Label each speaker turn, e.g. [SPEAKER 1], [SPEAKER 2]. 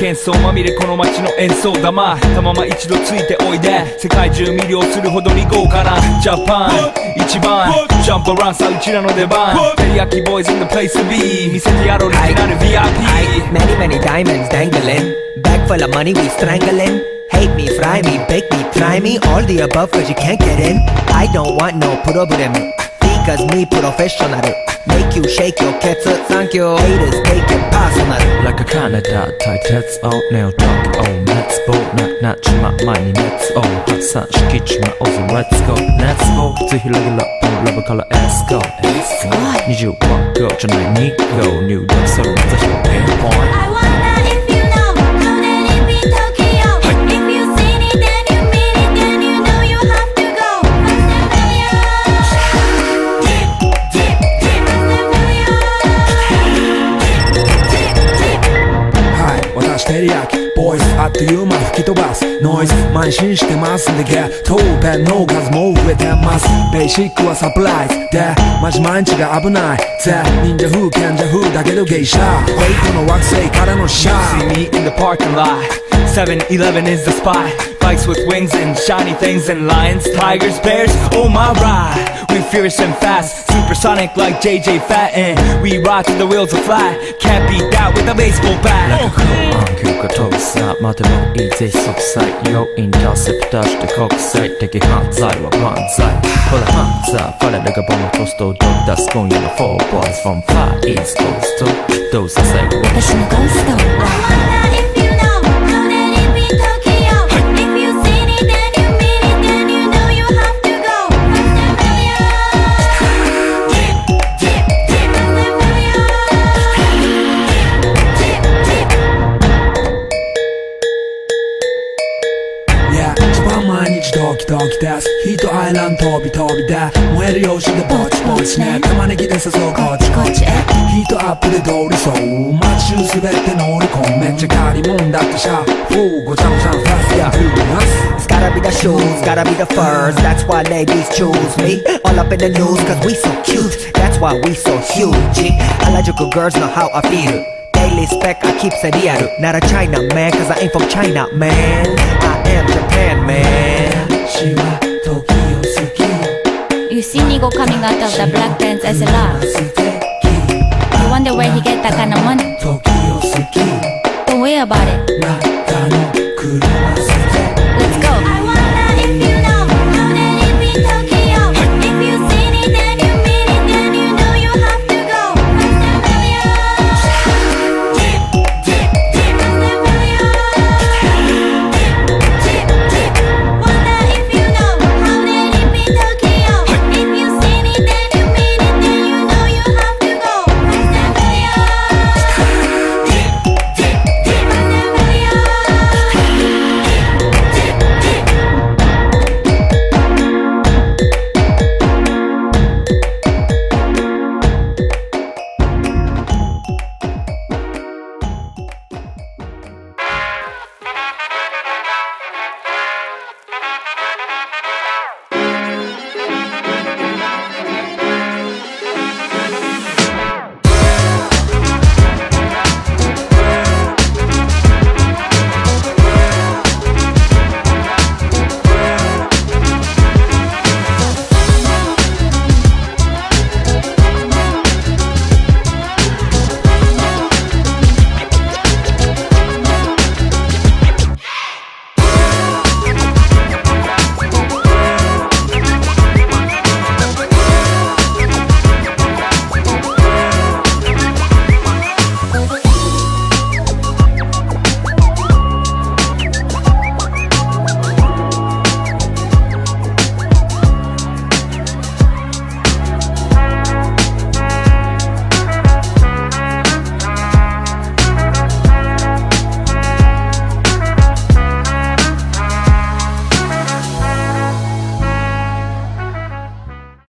[SPEAKER 1] 喧騒まみれこの街の演奏玉たまま一度ついておいで世界中魅了するほどに豪華なジャパン一番ジャンプアランさうちらの出番テリヤキボーイズ in the place to be 見せてやろうオリジナル VIP
[SPEAKER 2] Many many diamonds dangling Bag full of money we strangling Hate me, fry me, bake me, try me All the above cause you can't get in I don't want no problem Because me professional Make you shake your cats Thank you Haters take it personal
[SPEAKER 3] Like a Canada tight heads out Nail talk oh let's go Not my money let's go Hot sun skitch my awesome let's go Let's go ぜひレギュラーラブから Let's go 21 go じゃない2 go New York それまた1ピンポイント
[SPEAKER 4] テリヤキボイスあっという間吹き飛ばすノイズ慢心してますんでゲットペンの数も増えてますベーシックはサプライズでマジ毎日が危ないぜ忍者風賢者風だけどゲイシャフェイクの惑星からのシャー
[SPEAKER 1] See me in the parking lot 7-Eleven is the spot Bikes with wings and shiny things and lions, tigers, bears, oh my ride We fierce and fast, supersonic like JJ Fat And we ride till the wheels are flat Can't beat that with a baseball bat
[SPEAKER 3] Like a crow 暗球が飛ぶさ待てばいいぜ即歳よインターセプターして国際的犯罪は万歳ほらハンザーファレルがボムコストをドッ出す今夜の4 boys from far east coast どうせ最後
[SPEAKER 5] 私のゴースト
[SPEAKER 4] ドキドキですヒートアイランド飛び飛びで燃える用紙でぼちぼちね玉ねぎで誘うこっちこっちへヒートアップで通りそう街中滑って乗り込むめっちゃ借りもんだってシャフーごちゃごちゃファスやフーマス
[SPEAKER 2] It's gotta be the shoes, gotta be the furs That's why ladies choose me All up in the news cause we so cute That's why we so huge Harajuku girls know how I feel Daily spec I keep it real Not a China man cause I ain't from China man I am Japan man
[SPEAKER 5] You see Nigo coming out of the black pants as a lot You wonder where he get that kind of money Don't worry about it